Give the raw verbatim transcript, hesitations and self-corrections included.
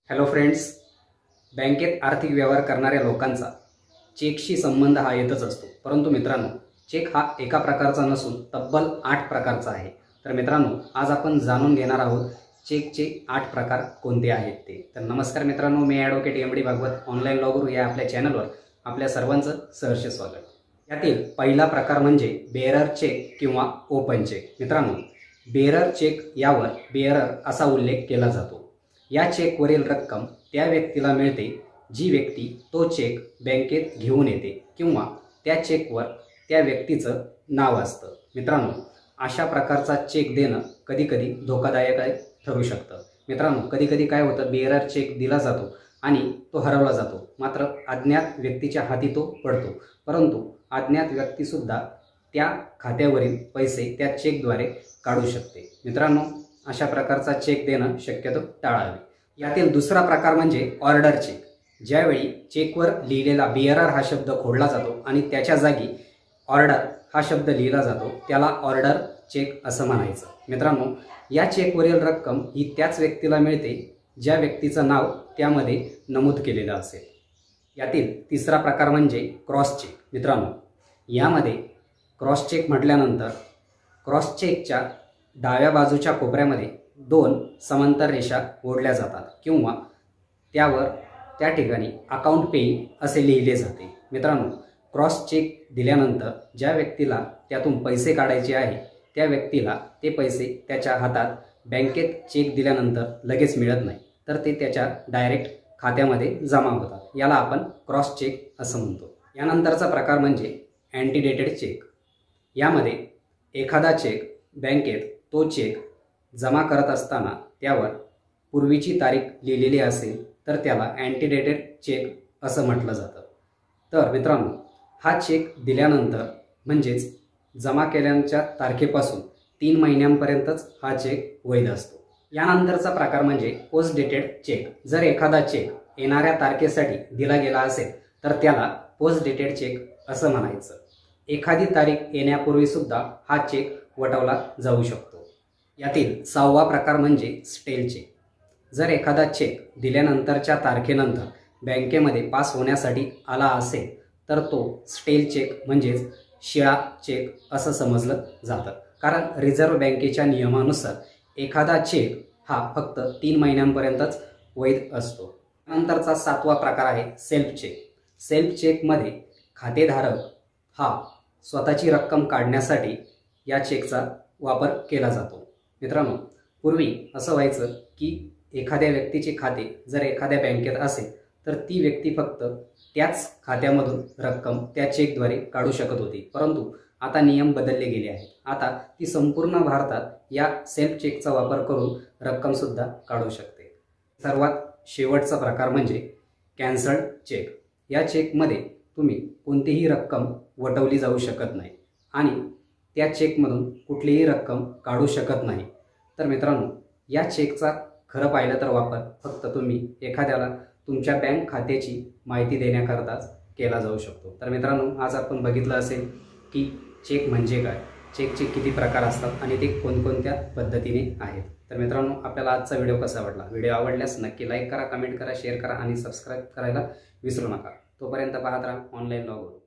Hello friends, बँकेत आर्थिक व्यवहार करणाऱ्या लोकांचा चेकशी संबंध हा येतच असतो. परंतु मित्रांनो, चेक हा एका प्रकारचा नसून तब्बल आठ प्रकारचा आहे. तर मित्रांनो, आज आपण जाणून घेणार आहोत चेकचे आठ प्रकार कोणते आहेत ते. तर नमस्कार मित्रांनो, मी advocate M D Bhagwat online law Guru या आपल्या चॅनलवर आपल्या सर्वांचं सहर्ष स्वागत. यातील पहिला प्रकार म्हणजे बेअरर चेक किंवा ओपन चेक. मित्रांनो, बेअरर चेक यावर बेअरर असा उल्लेख केला जातो. या चेकवरील रक्कम त्या व्यक्तीला मिळते जी व्यक्ती तो चेक बँकेत घेऊन येते किंवा त्या चेकवर त्या व्यक्तीचं नाव असतं. मित्रांनो, अशा प्रकारचा चेक देणं कधीकधी धोकादायक ठरू शकतं. मित्रांनो, कधीकधी काय होतं, बेअरर चेक दिला जातो आणि तो हरवला जातो, मात्र अज्ञात व्यक्तीच्या हाती तो पडतो. परंतु अज्ञात व्यक्तीसुद्धा त्या खात्यावरील पैसे त्या चेकद्वारे काढू शकते. मित्रांनो, अशा प्रकारचा चेक देणं शक्यतो टाळावे. यातील दुसरा प्रकार म्हणजे ऑर्डर चेक. ज्यावेळी चेकवर लिहिलेला बेअरर हा शब्द खोडला जातो आणि त्याच्या जागी ऑर्डर हा शब्द लिहिला जातो, त्याला ऑर्डर चेक असं म्हणायचं. मित्रांनो, या चेकवरील रक्कम ही त्याच व्यक्तीला मिळते ज्या व्यक्तीचं नाव त्यामध्ये नमूद केलेलं असेल. यातील तिसरा प्रकार म्हणजे क्रॉस चेक. मित्रांनो, यामध्ये क्रॉस चेक म्हटल्यानंतर क्रॉस चेकच्या डाव्या बाजूच्या कोपऱ्यामध्ये दोन समांतर रेषा ओढल्या जातात किंवा त्यावर त्या ठिकाणी अकाउंट पेइंग असे लिहिले जाते. मित्रांनो, क्रॉस चेक दिल्यानंतर ज्या व्यक्तीला त्यातून पैसे काढायचे आहे त्या व्यक्तीला ते पैसे त्याच्या हातात बँकेत चेक दिल्यानंतर लगेच मिळत नाही, तर ते त्याच्या डायरेक्ट खात्यामध्ये जमा होतात. याला आपण क्रॉस चेक असं म्हणतो. यानंतरचा प्रकार म्हणजे अँटीडेटेड चेक. यामध्ये एखादा चेक बँकेत तो चेक जमा करत असताना त्यावर पूर्वीची तारीख लिहिलेली असेल तर त्याला अँटीडेटेड चेक असं म्हटलं जातं. तर मित्रांनो, हा चेक दिल्यानंतर म्हणजेच जमा केल्याच्या तारखेपासून तीन महिन्यांपर्यंतच हा चेक वैध असतो. यानंतरचा प्रकार म्हणजे पोस्ट डेटेड चेक. जर एखादा चेक येणाऱ्या तारखेसाठी दिला गेला असेल तर त्याला पोस्ट डेटेड चेक असं म्हणायचं. एखादी तारीख येण्यापूर्वी सुद्धा हा चेक वटवला जाऊ शकतो. यातील सहावा प्रकार म्हणजे स्टेल चेक. जर एखादा चेक दिल्यानंतरच्या तारखेनंतर बँकेमध्ये पास होण्यासाठी आला असेल तर तो स्टेल चेक म्हणजेच शिळा चेक असं समजलं जातं. कारण रिझर्व्ह बँकेच्या नियमानुसार एखादा चेक हा फक्त तीन महिन्यांपर्यंतच वैध असतो. नंतरचा सातवा प्रकार आहे सेल्फ चेक. सेल्फ चेकमध्ये खातेधारक हा स्वतःची रक्कम काढण्यासाठी या चेकचा वापर केला जातो. मित्रांनो, पूर्वी असं व्हायचं की एखाद्या व्यक्तीचे खाते जर एखाद्या बँकेत असेल तर ती व्यक्ती फक्त त्याच खात्यामधून रक्कम त्या चेकद्वारे काढू शकत होती. परंतु आता नियम बदलले गेले आहेत. आता ती संपूर्ण भारतात या सेल्फ चेकचा वापर करून रक्कमसुद्धा काढू शकते. सर्वात शेवटचा प्रकार म्हणजे कॅन्सल्ड चेक. या चेकमध्ये तुम्ही कोणतीही रक्कम वटवली जाऊ शकत नाही आणि त्या चेकमधून कुठलीही रक्कम काढू शकत नाही. तर मित्रांनो, या चेकचा खरं पाहिलं तर वापर फक्त तुम्ही एखाद्याला तुमच्या बँक खात्याची माहिती देण्याकरताच केला जाऊ शकतो. तर मित्रांनो, आज आपण बघितलं असेल की चेक म्हणजे काय, चेकचे किती प्रकार असतात आणि ते कोणकोणत्या पद्धतीने आहेत. तर मित्रांनो, आपल्याला आजचा व्हिडिओ कसा वाटला? व्हिडिओ आवडल्यास नक्की लाईक करा, कमेंट करा, शेअर करा आणि सबस्क्राईब करायला विसरू नका. तोपर्यंत पाहत राहा ऑनलाईन लॉ गुरु.